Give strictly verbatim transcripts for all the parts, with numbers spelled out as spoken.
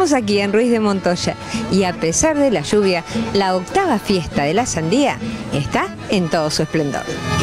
Estamos aquí en Ruiz de Montoya y a pesar de la lluvia, la octava fiesta de la sandía está en todo su esplendor.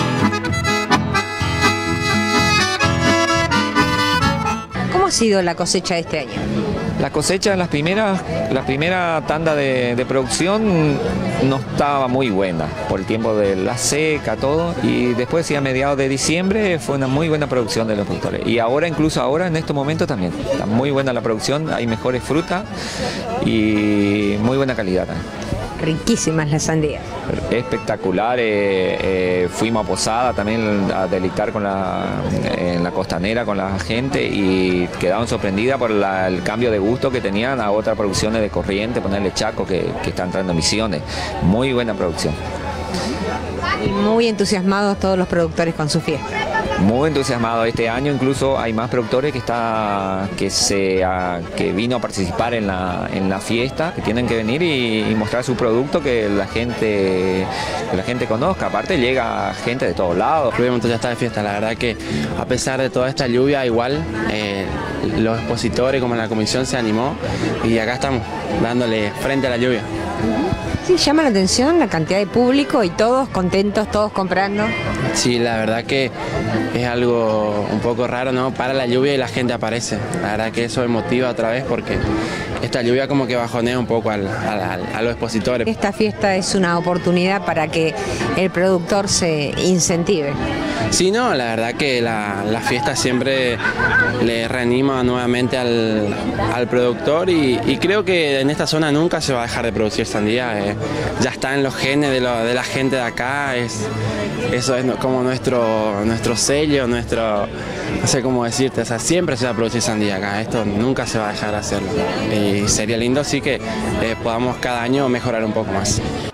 ¿Cómo ha sido la cosecha de este año? La cosecha, las primeras, la primera tanda de, de producción no estaba muy buena por el tiempo de la seca, todo, y después sí, a mediados de diciembre fue una muy buena producción de los productores. Y ahora, incluso ahora, en estos momentos también, está muy buena la producción, hay mejores frutas y muy buena calidad también. Riquísimas las sandías. Espectacular, eh, eh, fuimos a Posada también a deleitar con la, en la costanera con la gente y quedaron sorprendidas por la, el cambio de gusto que tenían a otras producciones de Corrientes, ponerle Chaco que, que están entrando en Misiones. Muy buena producción. Y muy entusiasmados todos los productores con su fiesta. Muy entusiasmado. Este año incluso hay más productores que está que se a, que vino a participar en la en la fiesta, que tienen que venir y, y mostrar su producto, que la gente que la gente conozca. Aparte llega gente de todos lados. Ruiz de Montoya está de fiesta. La verdad que a pesar de toda esta lluvia, igual eh, los expositores como la comisión se animó y acá estamos dándole frente a la lluvia. Sí, llama la atención la cantidad de público y todos contentos, todos comprando. Sí, la verdad que es algo un poco raro, ¿no? Para la lluvia y la gente aparece. La verdad que eso me motiva otra vez porque esta lluvia como que bajonea un poco al, al, a los expositores. Esta fiesta es una oportunidad para que el productor se incentive. Sí, no, la verdad que la, la fiesta siempre le reanima nuevamente al, al productor y, y creo que en esta zona nunca se va a dejar de producir sandía. Eh, ya está en los genes de, lo, de la gente de acá, es, eso es como nuestro, nuestro sello, nuestro, no sé cómo decirte, o sea, siempre se va a producir sandía acá, esto nunca se va a dejar de hacerlo. Y sería lindo sí que eh, podamos cada año mejorar un poco más.